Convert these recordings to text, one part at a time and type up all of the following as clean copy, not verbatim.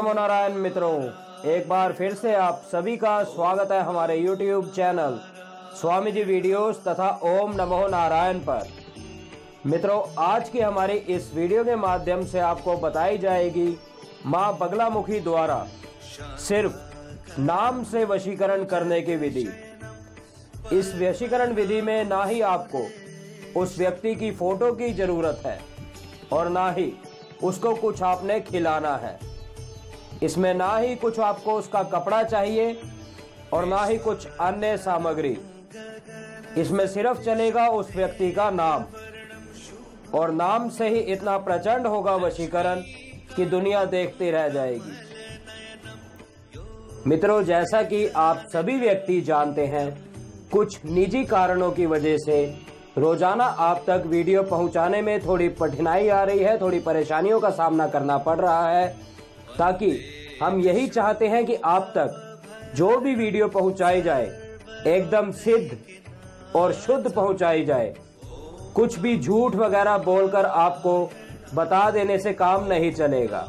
नमो नारायण मित्रों, एक बार फिर से आप सभी का स्वागत है हमारे YouTube channel Swami ji videos तथा ओम नमो नारायण पर। मित्रों, आज की हमारी इस वीडियो के माध्यम से आपको बताई जाएगी माँ बगलामुखी द्वारा सिर्फ नाम से वशीकरण करने की विधि। इस वशीकरण विधि में ना ही आपको उस व्यक्ति की फोटो की जरूरत है और ना ही उसको कुछ आपने खिलाना है। इसमें ना ही कुछ आपको उसका कपड़ा चाहिए और ना ही कुछ अन्य सामग्री। इसमें सिर्फ चलेगा उस व्यक्ति का नाम, और नाम से ही इतना प्रचंड होगा वशीकरण कि दुनिया देखती रह जाएगी। मित्रों, जैसा कि आप सभी व्यक्ति जानते हैं, कुछ निजी कारणों की वजह से रोजाना आप तक वीडियो पहुंचाने में थोड़ी कठिनाई आ रही है, थोड़ी परेशानियों का सामना करना पड़ रहा है, ताकि हम यही चाहते हैं कि आप तक जो भी वीडियो पहुंचाई जाए एकदम सिद्ध और शुद्ध पहुंचाई जाए। कुछ भी झूठ वगैरह बोलकर आपको बता देने से काम नहीं चलेगा।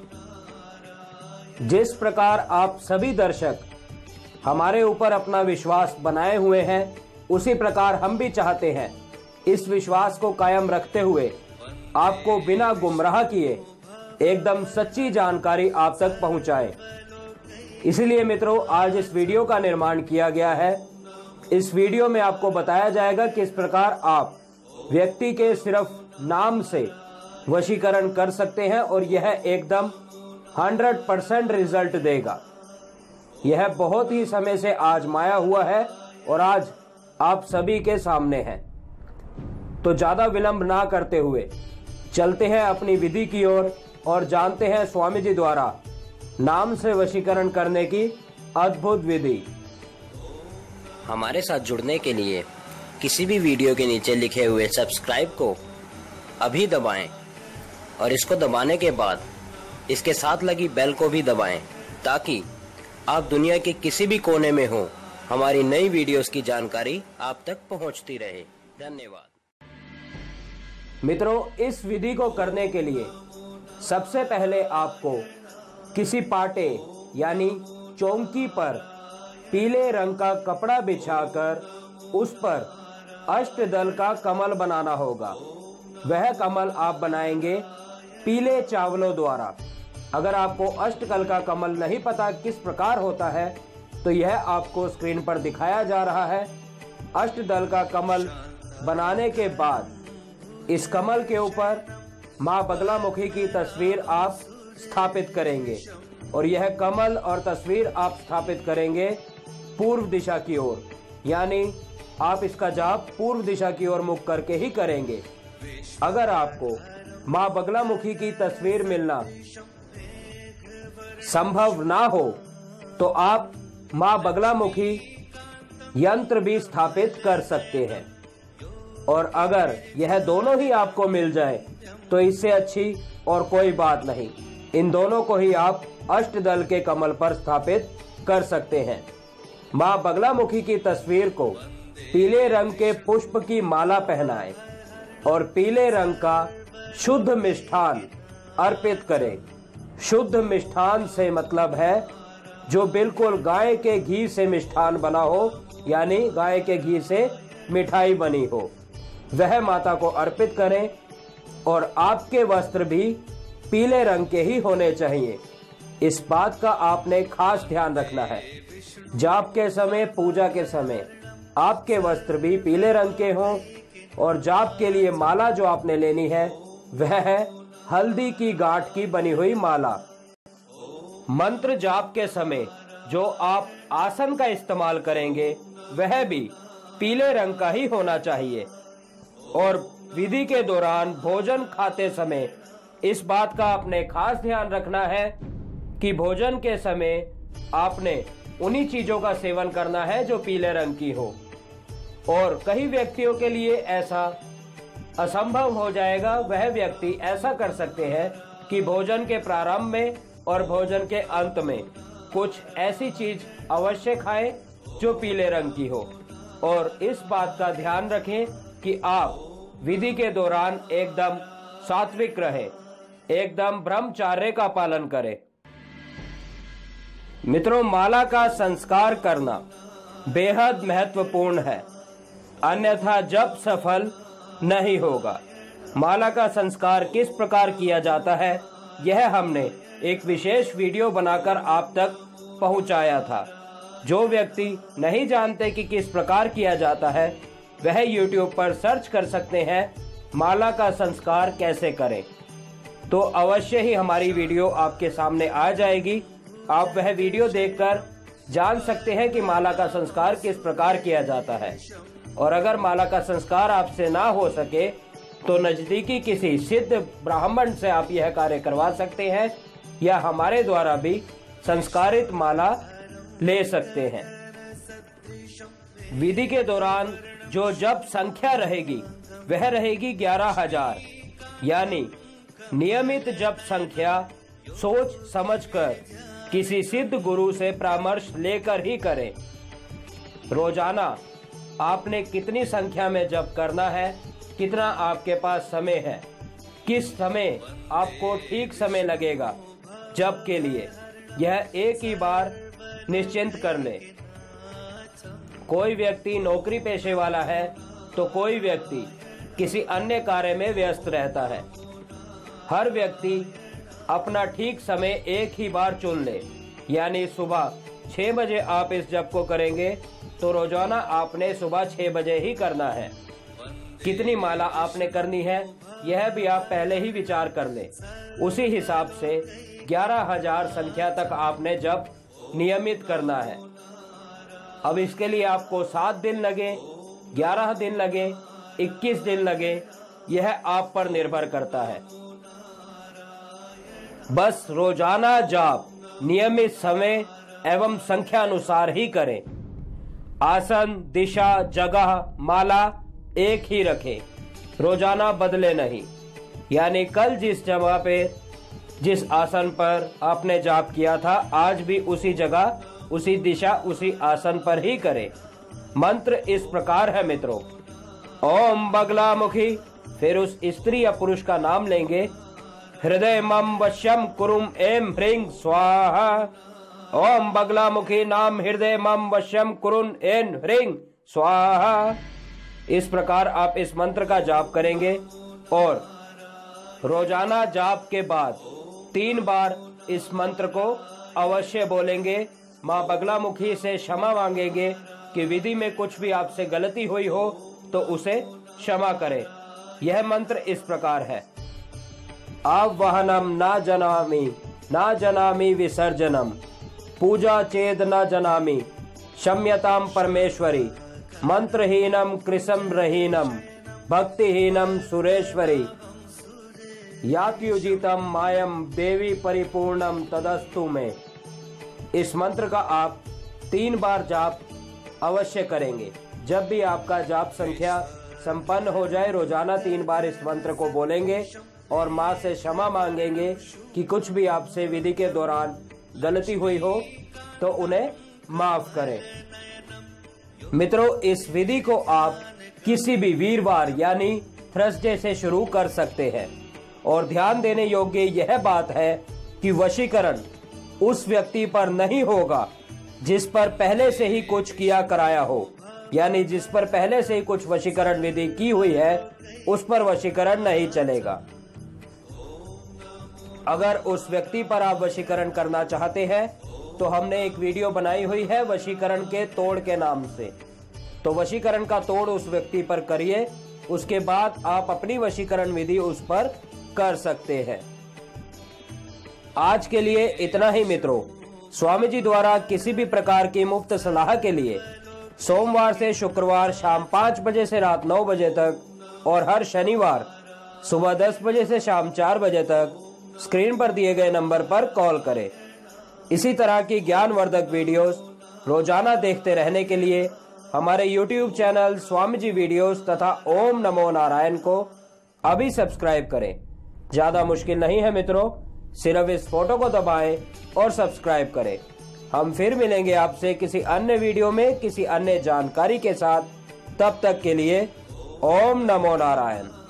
जिस प्रकार आप सभी दर्शक हमारे ऊपर अपना विश्वास बनाए हुए हैं, उसी प्रकार हम भी चाहते हैं इस विश्वास को कायम रखते हुए आपको बिना गुमराह किए एकदम सच्ची जानकारी आप तक पहुंचाए। इसलिए मित्रों, आज इस वीडियो का निर्माण किया गया है। इस वीडियो में आपको बताया जाएगा किस प्रकार आप व्यक्ति के सिर्फ नाम से वशीकरण कर सकते हैं और यह एकदम 100% रिजल्ट देगा। यह बहुत ही समय से आजमाया हुआ है और आज आप सभी के सामने है। तो ज्यादा विलंब ना करते हुए चलते हैं अपनी विधि की ओर और जानते हैं स्वामी जी द्वारा नाम से वशीकरण करने की अद्भुत विधि। हमारे साथ जुड़ने के लिए किसी भी वीडियो के नीचे लिखे हुए सब्सक्राइब को अभी दबाएं और इसको दबाने के बाद इसके साथ लगी बेल को भी दबाएं, ताकि आप दुनिया के किसी भी कोने में हो, हमारी नई वीडियोस की जानकारी आप तक पहुंचती रहे। धन्यवाद। मित्रों, इस विधि को करने के लिए सबसे पहले आपको किसी पाटे यानी चौकी पर पीले रंग का कपड़ा बिछाकर उस पर अष्टदल का कमल बनाना होगा। वह कमल आप बनाएंगे पीले चावलों द्वारा। अगर आपको अष्टदल का कमल नहीं पता किस प्रकार होता है, तो यह आपको स्क्रीन पर दिखाया जा रहा है। अष्टदल का कमल बनाने के बाद इस कमल के ऊपर माँ बगलामुखी की तस्वीर आप स्थापित करेंगे और यह कमल और तस्वीर आप स्थापित करेंगे पूर्व दिशा की ओर, यानी आप इसका जाप पूर्व दिशा की ओर मुख करके ही करेंगे। अगर आपको माँ बगलामुखी की तस्वीर मिलना संभव ना हो, तो आप माँ बगलामुखी यंत्र भी स्थापित कर सकते हैं। और अगर यह दोनों ही आपको मिल जाए तो इससे अच्छी और कोई बात नहीं। इन दोनों को ही आप अष्टदल के कमल पर स्थापित कर सकते हैं। माँ बगलामुखी की तस्वीर को पीले रंग के पुष्प की माला पहनाएं और पीले रंग का शुद्ध मिष्ठान अर्पित करें। शुद्ध मिष्ठान से मतलब है जो बिल्कुल गाय के घी से मिष्ठान बना हो, यानी गाय के घी से मिठाई बनी हो, वह माता को अर्पित करें। और आपके वस्त्र भी पीले रंग के ही होने चाहिए। इस बात का आपने खास ध्यान रखना है। जाप के समय, पूजा के समय आपके वस्त्र भी पीले रंग के हों। और जाप के लिए माला जो आपने लेनी है वह है हल्दी की गांठ की बनी हुई माला। मंत्र जाप के समय जो आप आसन का इस्तेमाल करेंगे वह भी पीले रंग का ही होना चाहिए। और विधि के दौरान भोजन खाते समय इस बात का आपने खास ध्यान रखना है कि भोजन के समय आपने उन्हीं चीजों का सेवन करना है जो पीले रंग की हो। और कई व्यक्तियों के लिए ऐसा असंभव हो जाएगा। वह व्यक्ति ऐसा कर सकते हैं कि भोजन के प्रारंभ में और भोजन के अंत में कुछ ऐसी चीज अवश्य खाएं जो पीले रंग की हो। और इस बात का ध्यान रखें कि आप विधि के दौरान एकदम सात्विक रहे, एकदम ब्रह्मचर्य का पालन करें। मित्रों, माला का संस्कार करना बेहद महत्वपूर्ण है, अन्यथा जप सफल नहीं होगा। माला का संस्कार किस प्रकार किया जाता है, यह हमने एक विशेष वीडियो बनाकर आप तक पहुंचाया था। जो व्यक्ति नहीं जानते कि किस प्रकार किया जाता है, वह YouTube पर सर्च कर सकते हैं माला का संस्कार कैसे करें। तो अवश्य ही हमारी वीडियो आपके सामने आ जाएगी। आप वह वीडियो देखकर जान सकते हैं कि माला का संस्कार किस प्रकार किया जाता है। और अगर माला का संस्कार आपसे ना हो सके तो नजदीकी किसी सिद्ध ब्राह्मण से आप यह कार्य करवा सकते हैं, या हमारे द्वारा भी संस्कारित माला ले सकते हैं। विधि के दौरान जो जप संख्या रहेगी वह रहेगी 11,000, यानी नियमित जप संख्या सोच समझकर किसी सिद्ध गुरु से परामर्श लेकर ही करें। रोजाना आपने कितनी संख्या में जप करना है, कितना आपके पास समय है, किस समय आपको ठीक समय लगेगा जप के लिए, यह एक ही बार निश्चिंत कर ले। कोई व्यक्ति नौकरी पेशे वाला है तो कोई व्यक्ति किसी अन्य कार्य में व्यस्त रहता है। हर व्यक्ति अपना ठीक समय एक ही बार चुन ले, यानी सुबह 6 बजे आप इस जप को करेंगे तो रोजाना आपने सुबह 6 बजे ही करना है। कितनी माला आपने करनी है यह भी आप पहले ही विचार कर ले। उसी हिसाब से 11,000 संख्या तक आपने जप नियमित करना है। अब इसके लिए आपको 7 दिन लगे, 11 दिन लगे, 21 दिन लगे, यह आप पर निर्भर करता है। बस रोजाना जाप नियमित समय एवं संख्या अनुसार ही करें। आसन, दिशा, जगह, माला एक ही रखें, रोजाना बदले नहीं। यानी कल जिस जगह पे, जिस आसन पर आपने जाप किया था, आज भी उसी जगह, उसी दिशा, उसी आसन पर ही करें। मंत्र इस प्रकार है मित्रों, ओम बगलामुखी, फिर उस स्त्री या पुरुष का नाम लेंगे, हृदय मम वश्यम कुरुम एम ह्रीं स्वाहा। ओम बगलामुखी नाम हृदय मम वश्यम कुरुन एन ह्रीं स्वाहा। इस प्रकार आप इस मंत्र का जाप करेंगे और रोजाना जाप के बाद 3 बार इस मंत्र को अवश्य बोलेंगे। माँ बगलामुखी से क्षमा मांगेंगे कि विधि में कुछ भी आपसे गलती हुई हो तो उसे क्षमा करें। यह मंत्र इस प्रकार है, आवाहनम ना जनामि विसर्जनम, पूजा चेद न जनामि, क्षम्यताम परमेश्वरी, मंत्रहीनम कृसमरहीनम, भक्तिहीनम सुरेश्वरी, यात्युजितम मायम देवी परिपूर्णम तदस्तु में। इस मंत्र का आप 3 बार जाप अवश्य करेंगे। जब भी आपका जाप संख्या संपन्न हो जाए, रोजाना 3 बार इस मंत्र को बोलेंगे और माँ से क्षमा मांगेंगे कि कुछ भी आपसे विधि के दौरान गलती हुई हो तो उन्हें माफ करें। मित्रों, इस विधि को आप किसी भी वीरवार यानी थर्सडे से शुरू कर सकते हैं। और ध्यान देने योग्य यह बात है कि वशीकरण उस व्यक्ति पर नहीं होगा जिस पर पहले से ही कुछ किया कराया हो, यानी जिस पर पहले से ही कुछ वशीकरण विधि की हुई है उस पर वशीकरण नहीं चलेगा। अगर उस व्यक्ति पर आप वशीकरण करना चाहते हैं तो हमने एक वीडियो बनाई हुई है वशीकरण के तोड़ के नाम से। तो वशीकरण का तोड़ उस व्यक्ति पर करिए, उसके बाद आप अपनी वशीकरण विधि उस पर कर सकते हैं। आज के लिए इतना ही मित्रों। स्वामी जी द्वारा किसी भी प्रकार की मुफ्त सलाह के लिए सोमवार से शुक्रवार शाम 5 बजे से रात 9 बजे तक और हर शनिवार सुबह 10 बजे से शाम 4 बजे तक स्क्रीन पर दिए गए नंबर पर कॉल करें। इसी तरह की ज्ञानवर्धक वीडियोस रोजाना देखते रहने के लिए हमारे YouTube channel Swami ji videos तथा ओम नमो नारायण को अभी सब्सक्राइब करें। ज्यादा मुश्किल नहीं है मित्रों, सिर्फ इस फोटो को दबाएं और सब्सक्राइब करें। हम फिर मिलेंगे आपसे किसी अन्य वीडियो में किसी अन्य जानकारी के साथ। तब तक के लिए ओम नमो नारायण।